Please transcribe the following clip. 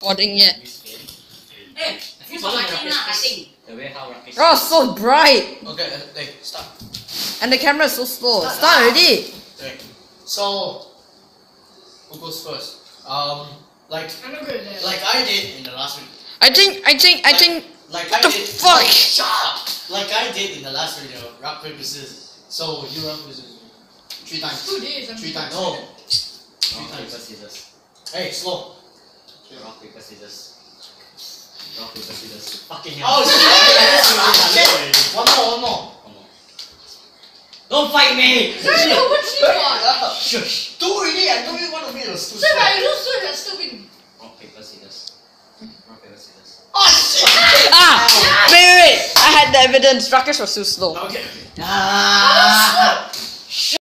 recording yet. Hey, you saw my thing I think. The way how rocket. Oh, so bright! Okay, start. And the camera is so slow. Start already! Okay. So, who goes first? Like I did in the last week. I think. Like What I the did. fuck? Like, shut up! Like I did in the last video, rock paper scissors. So you rock paper scissors. 3 times. 3 times. No. 3 Rock paper times. scissors. Hey, slow. Rock paper scissors. Rock paper scissors. Fucking Oh hell. shit! One more. Don't fight me! Shush. Do already. I told you one of me was too So slow. I lose, so you're still winning. Rock paper scissors. Rock paper scissors. Oh shit! Ah! Wait. I had the evidence. Ruckus was too slow. Okay. Ah!